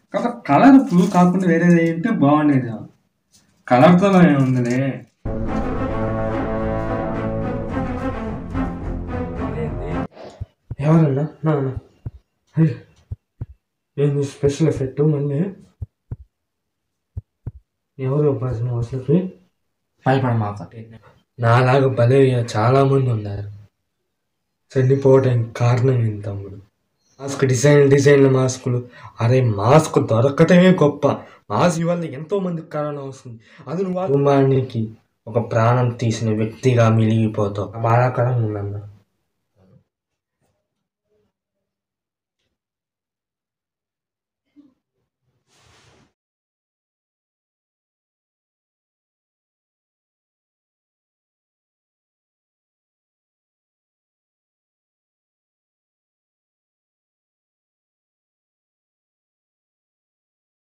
కాకపోతే colour blue కాకుండా వేరేది ఏంటే బాగుండేది. కలర్తో ఏముందిలే. ఎవరన్నా నాన్న ఏంది స్పెషల్ ఎఫెక్ట్ మళ్ళీ ఎవరు పర్సన్ అసలుకి భయపడమాకండి. నాలాగా భలే చాలా మంది ఉన్నారు. చనిపోవడానికి కారణం ఏంటి తమ్ముడు? మాస్క్ డిజైన్ల మాస్కులు. అరే మాస్క్ దొరకటమే గొప్ప. మాస్క్ వల్ల ఎంతో మందికి కరోనా వస్తుంది. అది నువ్వు కుటుంబానికి ఒక ప్రాణం తీసిన వ్యక్తిగా మిలిగిపోతావు. బాధాకరంగా ఉందన్న.